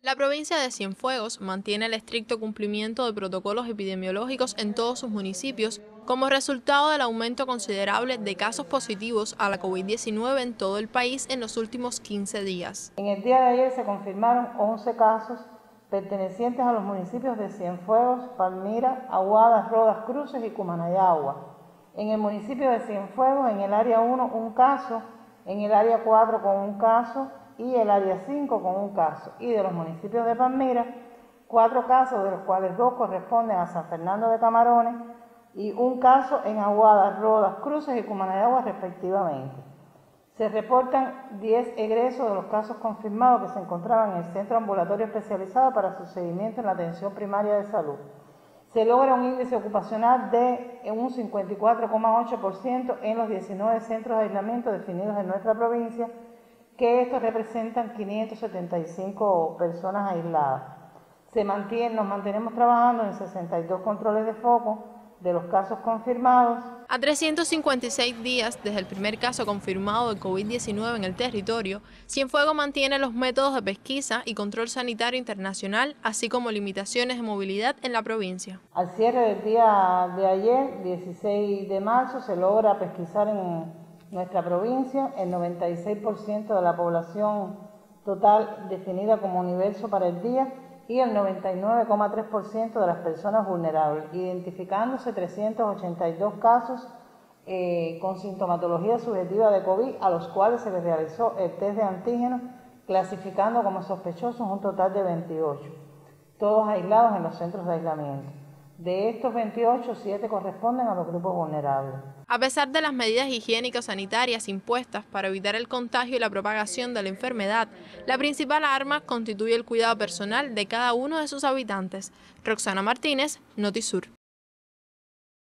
La provincia de Cienfuegos mantiene el estricto cumplimiento de protocolos epidemiológicos en todos sus municipios como resultado del aumento considerable de casos positivos a la COVID-19 en todo el país en los últimos 15 días. En el día de ayer se confirmaron 11 casos pertenecientes a los municipios de Cienfuegos, Palmira, Aguadas, Rodas, Cruces y Cumanayagua. En el municipio de Cienfuegos, en el área 1, un caso, en el área 4 con un caso y el área 5 con un caso. Y de los municipios de Palmira, 4 casos, de los cuales 2 corresponden a San Fernando de Camarones y un caso en Aguadas, Rodas, Cruces y Cumanayagua respectivamente. Se reportan 10 egresos de los casos confirmados que se encontraban en el Centro Ambulatorio Especializado para su seguimiento en la atención primaria de salud. Se logra un índice ocupacional de un 54,8% en los 19 centros de aislamiento definidos en nuestra provincia, que estos representan 575 personas aisladas. Nos mantenemos trabajando en 62 controles de foco de los casos confirmados. A 356 días desde el primer caso confirmado de COVID-19 en el territorio, Cienfuegos mantiene los métodos de pesquisa y control sanitario internacional, así como limitaciones de movilidad en la provincia. Al cierre del día de ayer, 16 de marzo, se logra pesquisar en nuestra provincia el 96% de la población total definida como universo para el día y el 99,3% de las personas vulnerables, identificándose 382 casos con sintomatología subjetiva de COVID, a los cuales se les realizó el test de antígenos, clasificando como sospechosos un total de 28, todos aislados en los centros de aislamiento. De estos 28, 7 corresponden a los grupos vulnerables. A pesar de las medidas higiénicas sanitarias impuestas para evitar el contagio y la propagación de la enfermedad, la principal arma constituye el cuidado personal de cada uno de sus habitantes. Roxana Martínez, Notisur.